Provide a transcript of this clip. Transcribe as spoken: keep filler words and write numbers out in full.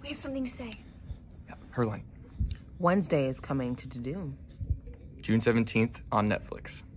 have something to say. Yeah, her line. Wednesday is coming to Doohan. June seventeenth on Netflix.